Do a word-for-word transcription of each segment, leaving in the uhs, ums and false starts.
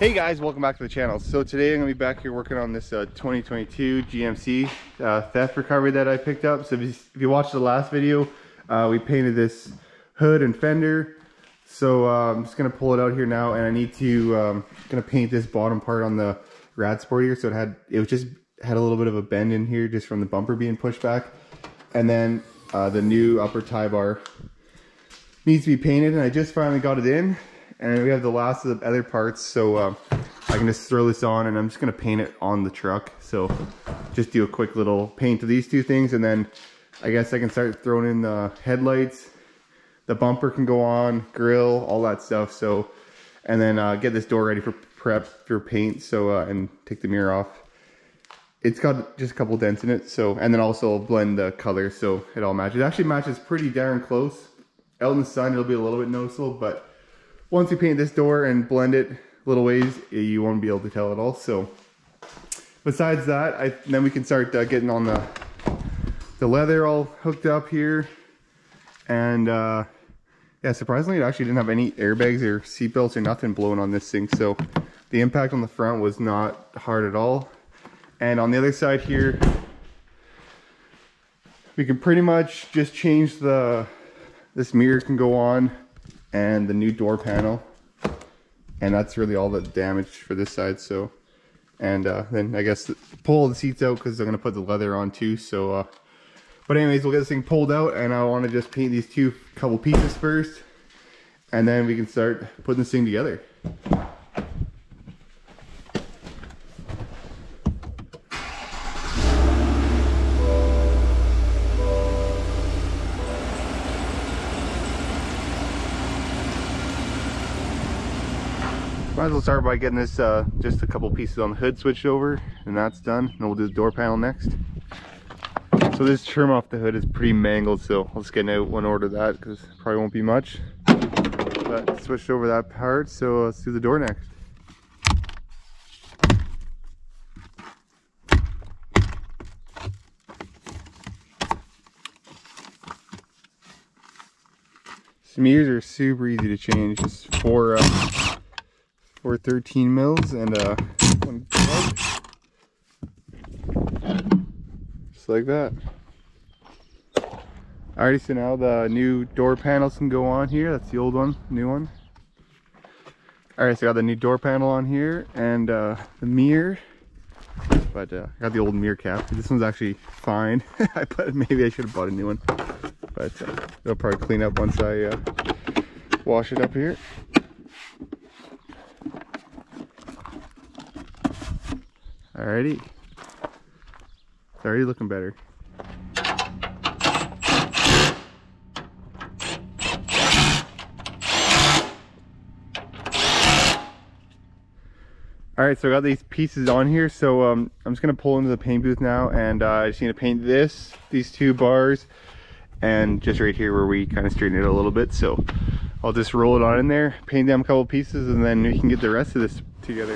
Hey guys, welcome back to the channel. So today I'm going to be back here working on this uh, twenty twenty-two G M C uh, theft recovery that I picked up. So if you, if you watched the last video, uh, we painted this hood and fender. So uh, I'm just going to pull it out here now, and I need to um, going to paint this bottom part on the Rad Sport here. So it had it was just had a little bit of a bend in here just from the bumper being pushed back, and then uh, the new upper tie bar needs to be painted, and I just finally got it in. And we have the last of the other parts, so uh, I can just throw this on, and I'm just gonna paint it on the truck. So just do a quick little paint of these two things, and then I guess I can start throwing in the headlights. The bumper can go on, grill, all that stuff. So, and then uh, get this door ready for prep for paint. So uh, and take the mirror off. It's got just a couple dents in it. So, and then also blend the colors so it all matches. It actually matches pretty darn close. Out in the sun, it'll be a little bit noticeable, but once you paint this door and blend it a little ways, you won't be able to tell at all. So besides that, I, then we can start uh, getting on the the leather all hooked up here. And uh, yeah, surprisingly, it actually didn't have any airbags or seatbelts or nothing blowing on this thing. So the impact on the front was not hard at all. And on the other side here, we can pretty much just change the, this mirror can go on, and the new door panel, and that's really all the damage for this side. So, and uh, then I guess the, pull the seats out because they're gonna put the leather on too. So, uh, but anyways, we'll get this thing pulled out, and I want to just paint these two couple pieces first, and then we can start putting this thing together. Might as well start by getting this, uh, just a couple pieces on the hood switched over, and that's done. And we'll do the door panel next. So this trim off the hood is pretty mangled, so I'll just get out one order of that because probably won't be much. But switched over that part, so let's do the door next. Some mirrors are super easy to change. Just four. Uh, Or thirteen mils and uh, one plug. Just like that. Alrighty, so now the new door panels can go on here. That's the old one, new one. Alright, so I got the new door panel on here and uh, the mirror. But uh, I got the old mirror cap. This one's actually fine. I put, maybe I should have bought a new one. But uh, it'll probably clean up once I uh, wash it up here. Alrighty, it's already looking better. Alright, so I got these pieces on here, so um, I'm just going to pull into the paint booth now, and uh, I just need to paint this, these two bars, and just right here where we kind of straighten it a little bit. So I'll just roll it on in there, paint them a couple pieces, and then we can get the rest of this together.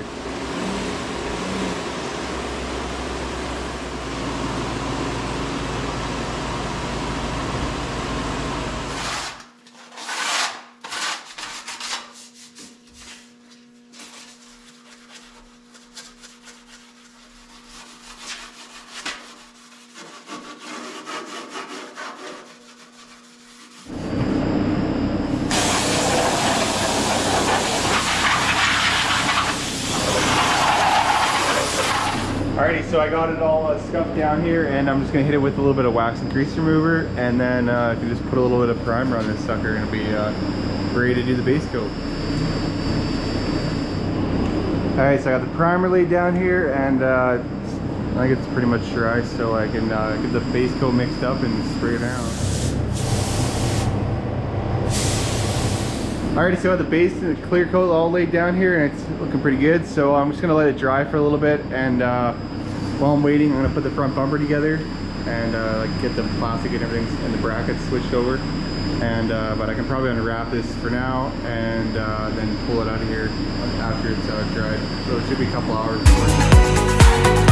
Alrighty, so I got it all uh, scuffed down here, and I'm just gonna hit it with a little bit of wax and grease remover, and then uh, I can just put a little bit of primer on this sucker, and it'll be uh, ready to do the base coat. Alright, so I got the primer laid down here, and uh, I think it's pretty much dry, so I can uh, get the base coat mixed up and spray it down. Alrighty, so I got the base and the clear coat all laid down here, and it's looking pretty good. So I'm just gonna let it dry for a little bit, and uh, while I'm waiting, I'm gonna put the front bumper together and uh, like get the plastic and everything and the brackets switched over. And uh, but I can probably unwrap this for now, and uh, then pull it out of here after it's uh, dried. So it should be a couple hours before.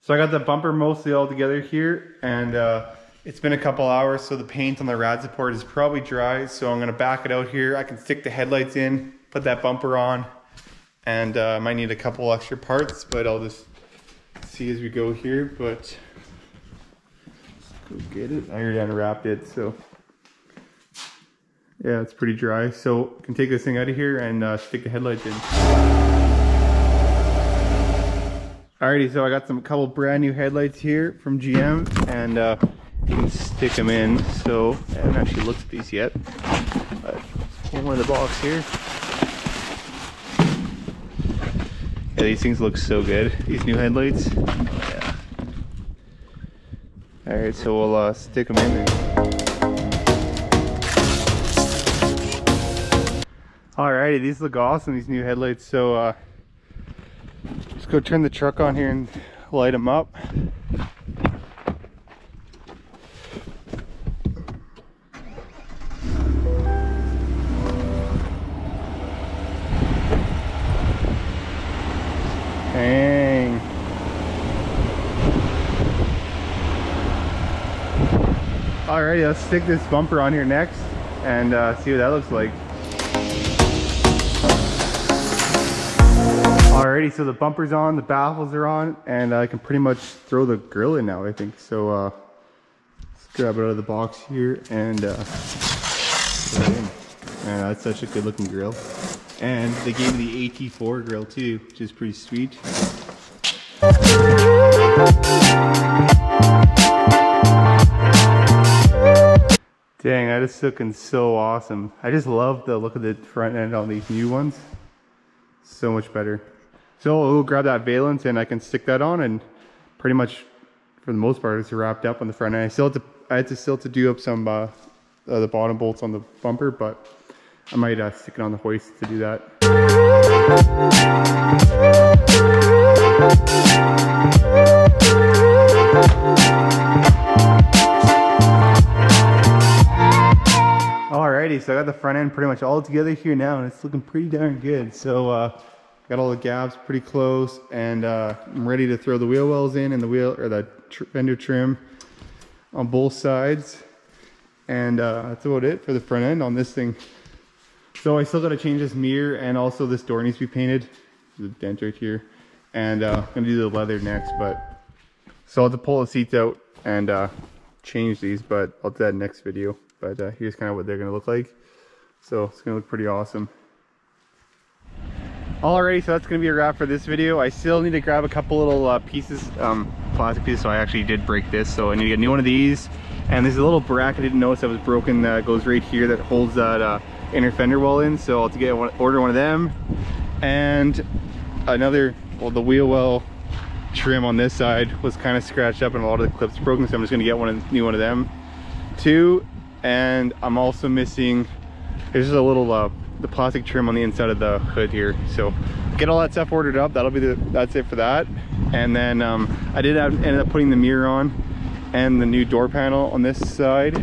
So I got the bumper mostly all together here, and uh, it's been a couple hours, so the paint on the rad support is probably dry. So I'm gonna back it out here. I can stick the headlights in, put that bumper on, and uh, I might need a couple extra parts, but I'll just see as we go here. But let's go get it. I already unwrapped it, so yeah, it's pretty dry. So I can take this thing out of here and uh, stick the headlights in. Alrighty, so I got some couple brand new headlights here from G M, and uh, you can stick them in. So I haven't actually looked at these yet, but pull one of the box here. Yeah, these things look so good. These new headlights. Yeah. Alright, so we'll uh, stick them in there. Alrighty, these look awesome, these new headlights. So uh, let's go turn the truck on here and light them up. Dang. Alrighty, let's stick this bumper on here next and uh, see what that looks like. Alrighty, so the bumper's on, the baffles are on, and I can pretty much throw the grill in now, I think. So uh, let's grab it out of the box here and uh, put it in. Man, that's such a good looking grill. And they gave me the A T four grill too, which is pretty sweet. Dang, that is looking so awesome. I just love the look of the front end on these new ones. So much better. So we'll grab that valence and I can stick that on, and pretty much for the most part it's wrapped up on the front end. I still have to, I had to still to do up some uh, uh, the bottom bolts on the bumper, but I might uh, stick it on the hoist to do that. Alrighty, so I got the front end pretty much all together here now, and it's looking pretty darn good. So uh, got all the gaps pretty close, and uh, I'm ready to throw the wheel wells in and the wheel or the tr fender trim on both sides, and uh, that's about it for the front end on this thing. So I still got to change this mirror, and also this door needs to be painted. There's a dent right here, and uh, I'm gonna do the leather next. But so I'll have to pull the seats out and uh, change these, but I'll do that next video. But uh, here's kind of what they're gonna look like. So it's gonna look pretty awesome. Alrighty, so that's gonna be a wrap for this video. I still need to grab a couple little uh, pieces, um, plastic pieces. So I actually did break this, so I need to get a new one of these. And there's a little bracket I didn't notice that was broken that goes right here that holds that uh, inner fender wall in. So I'll have to get one, order one of them, and another. Well, the wheel well trim on this side was kind of scratched up and a lot of the clips broken, so I'm just gonna get one of, new one of them too. And I'm also missing, there's just a little uh, the plastic trim on the inside of the hood here. So get all that stuff ordered up. That'll be the, that's it for that. And then um, I did have, ended up putting the mirror on and the new door panel on this side.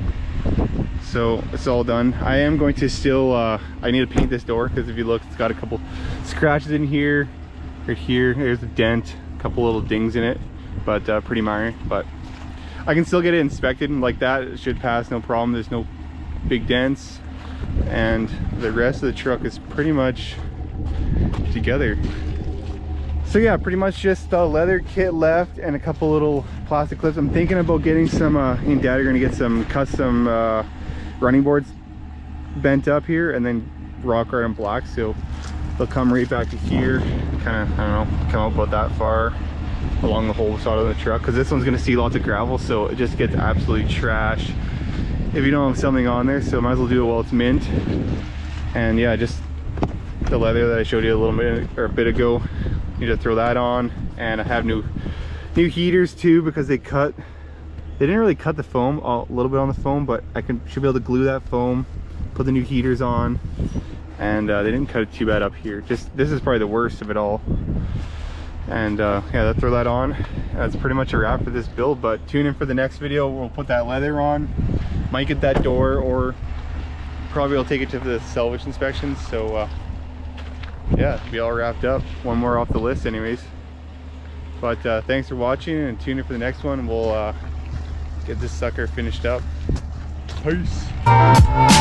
So it's all done. I am going to still, uh, I need to paint this door because if you look, it's got a couple scratches in here, right here. There's a dent, a couple little dings in it, but uh, pretty minor. But I can still get it inspected, and like that it should pass, no problem. There's no big dents, and the rest of the truck is pretty much together. So yeah, pretty much just the leather kit left and a couple little plastic clips. I'm thinking about getting some, uh, me and Dad are gonna get some custom uh, running boards bent up here, and then rock art in black, so they'll come right back to here, kind of, I don't know, come up about that far along the whole side of the truck, because this one's going to see lots of gravel, so it just gets absolutely trash if you don't have something on there. So might as well do it while it's mint. And yeah, just the leather that I showed you a little bit or a bit ago, need to throw that on. And I have new new heaters too, because they cut they didn't really cut the foam, a little bit on the foam, but I can should be able to glue that foam, put the new heaters on. And uh, they didn't cut it too bad up here. Just this is probably the worst of it all. And uh, yeah, let's throw that on. That's pretty much a wrap for this build, but tune in for the next video. We'll put that leather on, might get that door, or probably we'll take it to the salvage inspection. So uh, yeah, it'll be all wrapped up. One more off the list anyways. But uh, thanks for watching, and tune in for the next one. We'll uh, get this sucker finished up. Peace.